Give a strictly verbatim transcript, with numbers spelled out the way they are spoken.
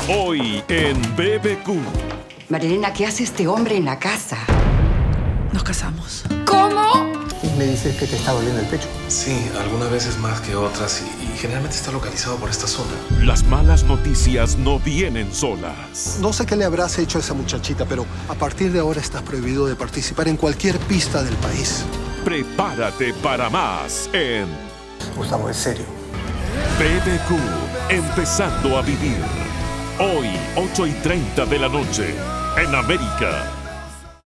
Hoy en B B Q. Marilena, ¿qué hace este hombre en la casa? Nos casamos. ¿Cómo? Me dices que te está doliendo el pecho. Sí, algunas veces más que otras y, y generalmente está localizado por esta zona. Las malas noticias no vienen solas. No sé qué le habrás hecho a esa muchachita, pero a partir de ahora estás prohibido de participar en cualquier pista del país. Prepárate para más en Gustavo, es serio. B B Q, empezando a vivir. Hoy, ocho y treinta de la noche, en América.